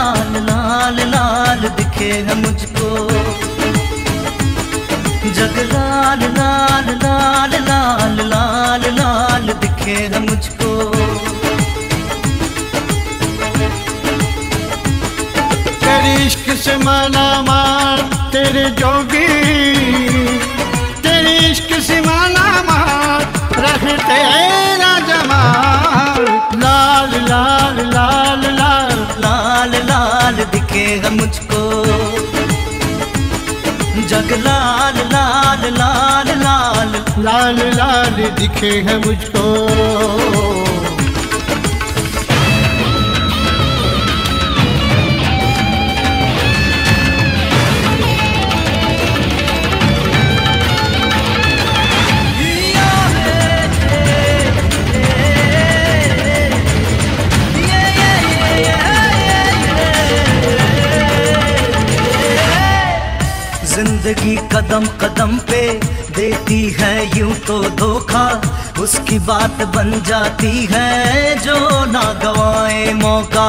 लाल लाल लाल दिखे है मुझको, जग लाल लाल लाल लाल लाल लाल दिखे है मुझको। तेरे इश्क से माला माल तेरे जोगी, तेरे इश्क से माला माल रख तेरा जमाल। लाल लाल लाल लाल लाल लाल दिखे है मुझको, जग लाल लाल लाल लाल लाल लाल दिखे है मुझको। जिंदगी कदम कदम पे देती है यूं तो धोखा, उसकी बात बन जाती है जो ना गवाए मौका।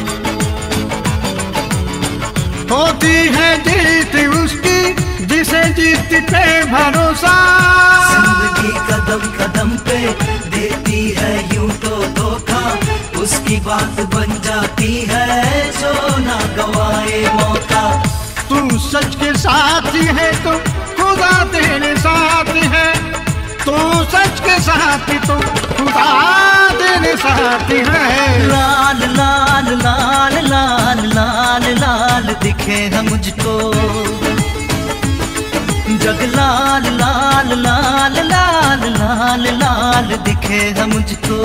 होती है जीत उसकी जिसे जीत पे भरोसा। जिंदगी कदम कदम पे देती है यूं तो धोखा, उसकी बात बन जाती है जो ना गवाए मौका। तू सच के साथी है तो खुदा तेरे साथ है, तू सच के साथी तो खुदा तेरे साथ है। लाल लाल लाल लाल लाल लाल दिखे है मुझको, जग लाल लाल लाल लाल लाल लाल दिखे है मुझको।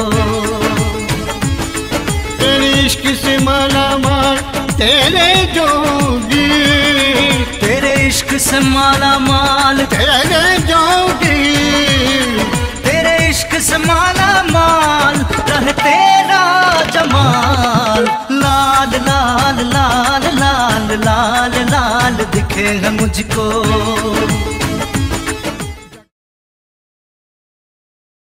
तेरे इश्क से माला माल तेरे जोगी, तेरे इश्क से माला माल तेरे जोगी, तेरे इश्क से माला माल रह तेरा जमाल। लाल लाल लाल लाल लाल लाल दिखे है मुझको,